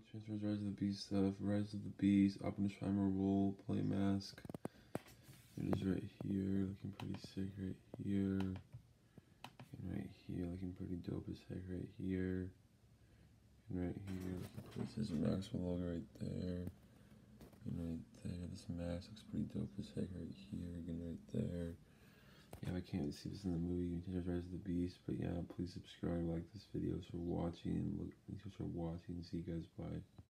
Transfers Rise of the Beast stuff. Rise of the Beast. Optimus Primal role play mask. It is right here, looking pretty sick right here. And right here, looking pretty dope as heck right here. And right here, looking pretty. This is Maxwell logo right there. And right there, this mask looks pretty dope as heck right here. Again, right there. Yeah, I can't see this in the movie. You can Rise of the Beast, but yeah, please subscribe, like this video for watching. Thanks for watching. See you guys. Bye.